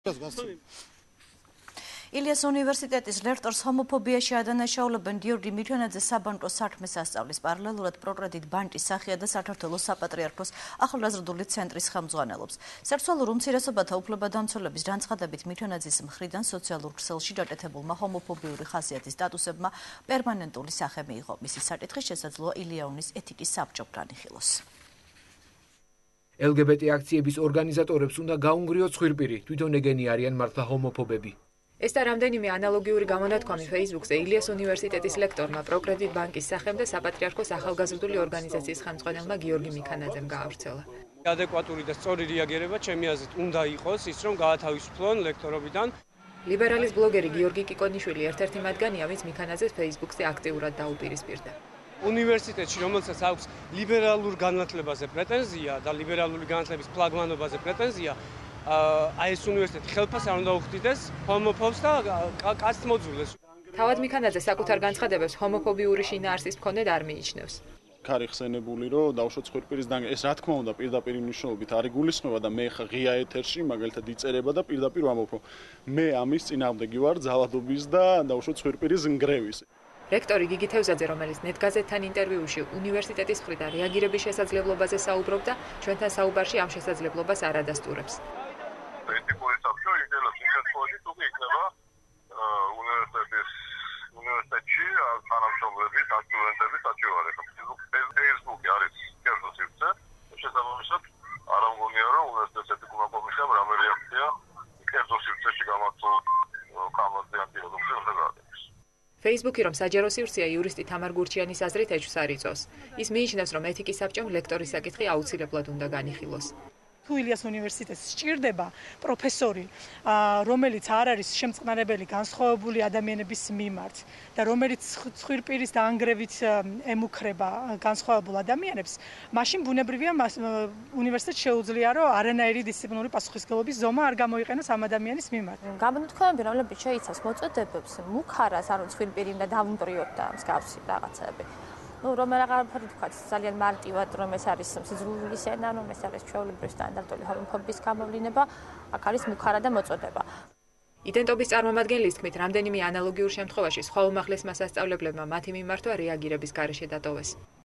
ილიას უნივერსიტეტის ლექტორს ჰომოფობიაში ადანაშაულებენ გიორგი მიქონაძე საბანკო საქმეს ასწავლის პარალელურად პროგრედით ბანკის სახია და საქართველოს საპატრიარქოს ახალგაზრდული ცენტრის ხელმძღვანელობს. სექსუალურ უმცირესობათა უფლებადამცველების განცხადებით მიქონაძის მხრიდან სოციალურ ქსელში გაკეთებულმა ჰომოფობიური ხასიათის სტატუსებმა პერმანენტული სახე მიიღო. მისი საკითხის შესაძლოა ილიაუნის ეთიკის საბჭომ განიხილოს. LGBT აქციების ორგანიზატორებს უნდა გაუნგრიოთ ცხვირპირი, თვითონ ეგენი არიან მართლა ჰომოფობები. ეს და რამდენიმე ანალოგიური გამონათქვამი Facebook-ზე ილიას უნივერსიტეტის ლექტორმა პროგრედით ბანკის სახემ და საპატრიარქოს ახალგაზრდული ორგანიზაციის ხელმძღვანელმა გიორგი მიქანაძემ გაავრცელა. ადეკვატური და სწორი რეაგირება ჩემი აზრით უნდა იყოს ის რომ გაათავისუფლონ ლექტორობიდან. ლიბერალის ბლოგერი გიორგი კიკონიშვილი ერთ-ერთი მათგანია, ვინც მიქანაძეს Facebook-ზე აქტიურად დაუპირისპირდა. უნივერსიტეტში, რომელსაც აქვს ლიბერალურ განათლებაზე პრეტენზია და ლიბერალური განათლების ფლაგმანობაზე პრეტენზია, აი ეს უნივერსიტეტი ხელფას არ უნდა უხდიდეს ჰომოფობს და კაცთმოძულეს. თავად მიქანაძე საკუთარ განცხადებებს ჰომოფობიური შინაარსის მქონედ არ მიიჩნევს. ქარი ხსენებული, რომ დავუშვათ ცხვირპირის ეს რა თქმა უნდა პირდაპირ მნიშვნელობით არ იგულისხმება და მე ხა ღია ეთერში მაგალითად იწერება და პირდაპირ ვამბობ, რომ მე ამის წინააღმდეგი ვარ ძალადობის და დავუშვათ ცხვირპირის ნგრევის. რექტორი გიგი თევზაძე, რომელიც ნეტგაზეთთან ინტერვიუში უნივერსიტეტის მხრიდან რეაგირების შესაძლებლობაზე საუბრობდა, ჩვენთან საუბარში ამ შესაძლებლობას არ ადასტურებს. ეთიკური საბჭო იდეალურ შემთხვევაში თუკი იქნება უნივერსიტეტში თანამშრომლების, სტუდენტების საჩივარება. Facebook-ი არის კერძო სივრცე, შესაბამისად არ ამგონია რომ უნივერსიტეტის ეთიკურმა კომისიამ რამე რეაქცია კერძო სივრცეში გამართულ კამათიან დიალოგზე უნდა გააკეთოს. Facebook-ი რომ საჯარო სივრცეა იურისტი თამარ გურჩიანის აზრით ეჭვს არ იწვევს. ის მიიჩნევს, რომ ეთიკის საბჭომ ლექტორის საკითხი აუცილებლად უნდა განიხილოს. თუ ილიას უნივერსიტეტს სჭირდება პროფესორი, რომელიც არ არის შემწყნარებელი განსხვავებული ადამიანების მიმართ და რომელიც ცხვირპირის დაანგრევით ემუქრება განსხვავებულ ადამიანებს, მაშინ ბუნებრივია უნივერსიტეტს შეუძლია, რომ არანაირი დისციპლინური პასუხისმგებლობის ზომა არ გამოიყენოს ამ ადამიანის მიმართ. გამონათქვამები, რომლებიც შეიცავს მოწოდებებს, მუქარას, ანუ ცხვირპირი უნდა დავუმტრიოთ და მსგავსი რაღაცები. რომ რაღაცა თქვათ ძალიან მარტივად რომ ეს არის სიძულვილის ენა, რომ ეს არის ჩვეულებრივი სტანდარტული ჰომოფობიის გამოვლინება, აქ არის მუქარა და მოწოდება. იდენტობის წარმომადგენლის თქმით, რამდენიმე ანალოგიურ შემთხვევაში სხვა უმაღლეს მასწავლებლებმა მათი მიმართვა რეაგირების გარეშე დატოვეს.